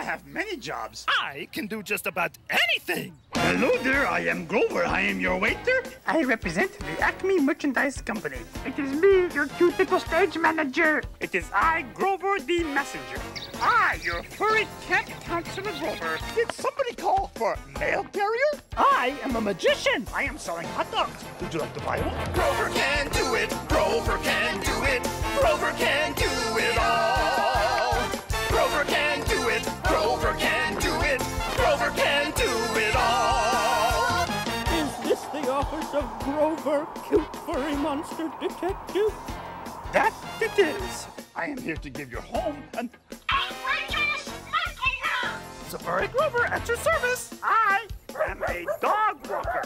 I have many jobs. I can do just about anything. Hello there, I am Grover. I am your waiter. I represent the Acme Merchandise Company. It is me, your cute little stage manager. It is I, Grover the Messenger. I, your furry cat counselor Grover. Did somebody call for mail carrier? I am a magician. I am selling hot dogs. Would you like to buy one? Grover can do it. Grover can do it. Grover can do it all. Grover can do it. Grover can do it. Grover can do it all. Is this the office of Grover, cute furry monster detective? That it is. I am here to give your home an outrageous makeover! Safari Grover at your service. I am a dog walker.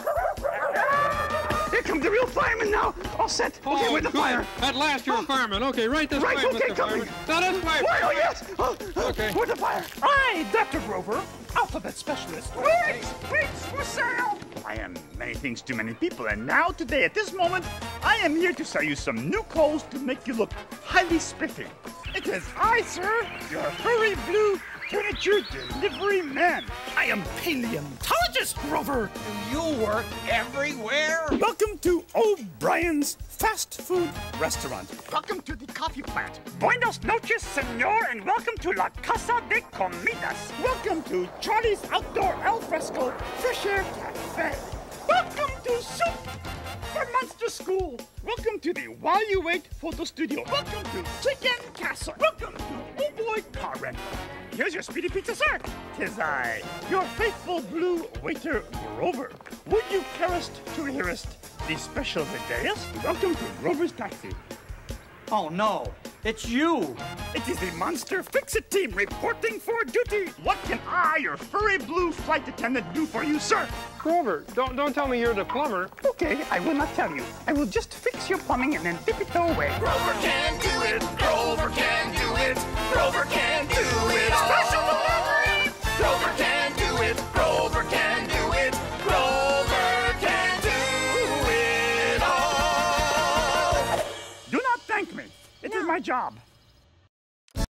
Here comes the real fireman now. All set. Okay, where's the good. fire? At last you're a fireman. Okay, right this Right, way, okay, Mr. coming. Fireman. Now this way. Why, oh, yes. Okay. Where's the fire? I, Dr. Grover, alphabet specialist. Wait, for sale. I am many things to many people, and now today, at this moment, I am here to sell you some new clothes to make you look highly spiffy. It is I, sir, your furry blue furniture delivery man. I am paleontologist Grover. Do you work everywhere? Welcome to O'Brien's fast food restaurant. Welcome to the coffee plant. Buenos noches, senor, and welcome to La Casa de Comidas. Welcome to Charlie's Outdoor Al Fresco Fresh Air Cafe. Welcome to Soup for Monster School. Welcome to the While You Wait photo studio. Welcome to Chicken Castle. Welcome to Oh Boy Car Rental. Here's your speedy pizza, sir. 'Tis I, your faithful blue waiter, Grover. Would you carest to hearest the special videos? Welcome to Grover's Taxi. Oh no, it's you! It is the Monster Fix-It team reporting for duty. What can I, your furry blue flight attendant, do for you, sir? Grover, don't tell me you're the plumber. Okay, I will not tell you. I will just fix your plumbing and then tip it away. Grover can do it. Grover can do it. Grover can do it all. Special delivery! Grover can do it. Grover can do it. Grover can do it all. Do not thank me. It is my job.